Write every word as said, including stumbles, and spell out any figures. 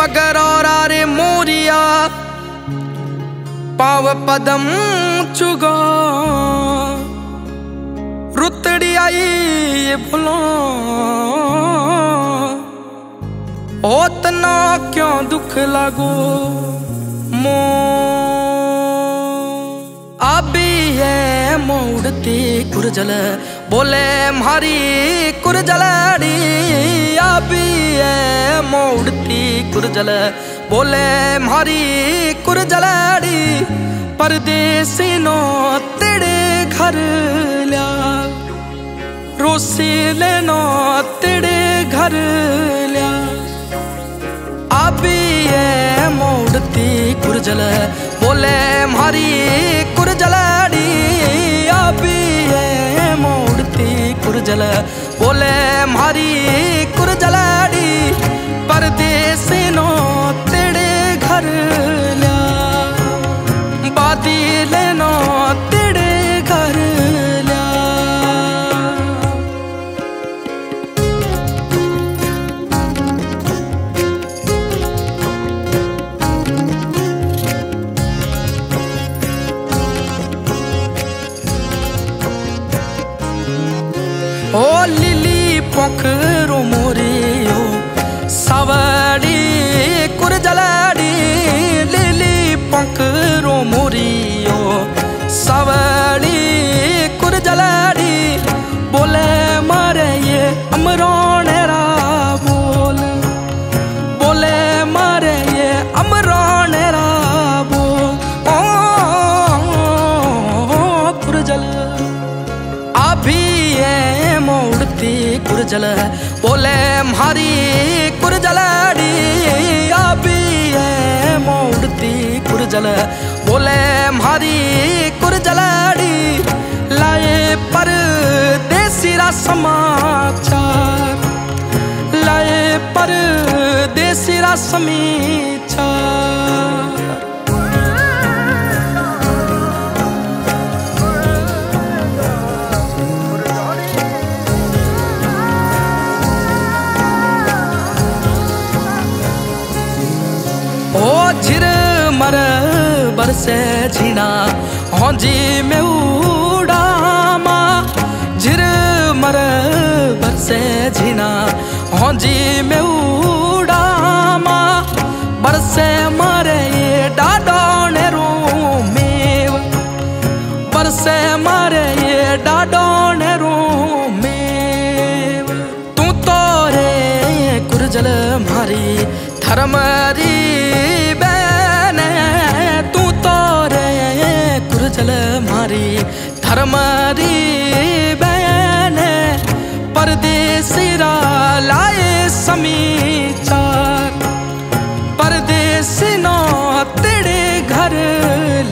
मगर और रे मोरिया पाव पदम चुगा रुतड़ी आई ये भूलो ओतना क्यों दुख लागो मो अभी है मोड़ती कुरजल बोले मारी कुरजलड़ी अभी है मोड़ती कुरजल बोले मारी कुरजलड़ी परदेसी नो तेरे घर लिया रोसी लेनो तेरे घर लिया अभी है मोड़ती कुरजल बोले मारी कुरजलड़ी अभी है मोड़ती कुरजल बोले मारी कुरजलड़ी परदेसी नो तेरे घर लिया बादी लेनो तेरे घर लिया। ओ लिली पोखरो मोरियो सावड़ी कुरजलड़ी लिली पोखरो मोरियो सावड़ी कुरजलड़ी बोले मारे ये अमरोनेरा बोल बोले मारे ये अमरोनेरा बोल ओ, ओ, ओ कुरजल अभी है मोड़ती कुरजल बोले मारी कुरजलड़ी अभी है मोड़ती कुरजल बोले मारी कुरजलड़ी लाए पर देसीरा समाचार लाए पर देसीरा समाचार। ओ झिर मर बरसे झीना हौजी में उड़ामा झिर मर बरसे झीना हौजी में उड़ामा बरसे मारे ये डाडोने रूमेव बरसे मारे ये डाडोने रूमेव तू तो रे कुरजल मारी धर्मरी तू तो रे कुरजल मारी धर्मरी बहन परदेसीरा लाए समाचार परदेसी नो तेरे घर